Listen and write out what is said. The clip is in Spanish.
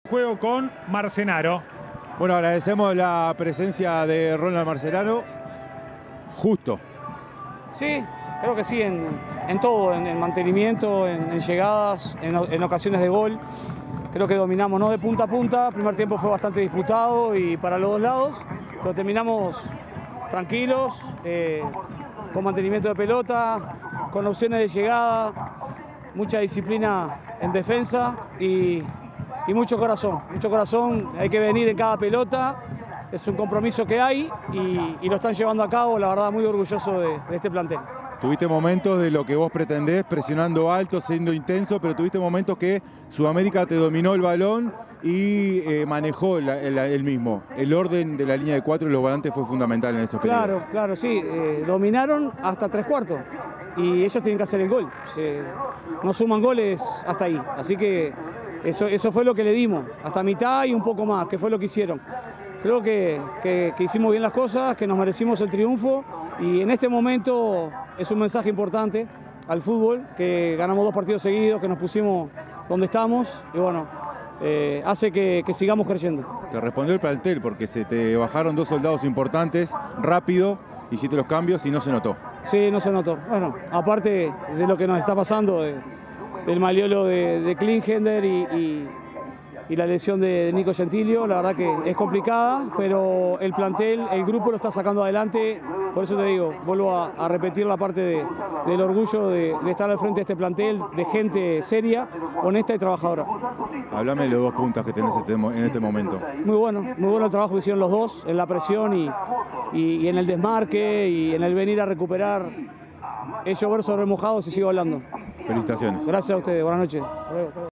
Juego con Marcenaro. Bueno, agradecemos la presencia de Ronald Marcenaro. Justo. Sí, creo que sí, en todo, en mantenimiento, en llegadas, en ocasiones de gol. Creo que dominamos, no de punta a punta. El primer tiempo fue bastante disputado y para los dos lados, pero terminamos tranquilos, con mantenimiento de pelota, con opciones de llegada, mucha disciplina en defensa y mucho corazón. Hay que venir en cada pelota, es un compromiso que hay y lo están llevando a cabo. La verdad, muy orgulloso de este plantel. Tuviste momentos de lo que vos pretendés, presionando alto, siendo intenso, pero tuviste momentos que Sudamérica te dominó el balón y manejó el mismo. El orden de la línea de 4 y los volantes fue fundamental en esos periodos. Claro, sí. Dominaron hasta 3/4 y ellos tienen que hacer el gol. No suman goles hasta ahí. Así que eso fue lo que le dimos, hasta mitad y un poco más, que fue lo que hicieron. Creo que hicimos bien las cosas, que nos merecimos el triunfo y en este momento es un mensaje importante al fútbol, que ganamos 2 partidos seguidos, que nos pusimos donde estamos y bueno, hace que sigamos creyendo. Te respondió el plantel porque se te bajaron 2 soldados importantes, rápido, hiciste los cambios y no se notó. Sí, no se notó. Bueno, aparte de lo que nos está pasando, del maliolo de Klingender y la lesión de Nico Gentilio, la verdad que es complicada, pero el plantel, el grupo lo está sacando adelante. Por eso te digo, vuelvo a repetir la parte del orgullo de estar al frente de este plantel, de gente seria, honesta y trabajadora. Háblame de los 2 puntas que tenés en este momento. Muy bueno el trabajo que hicieron los dos, en la presión y en el desmarque y en el venir a recuperar. Es llover sobre mojado si sigo hablando. Felicitaciones. Gracias a ustedes, buenas noches.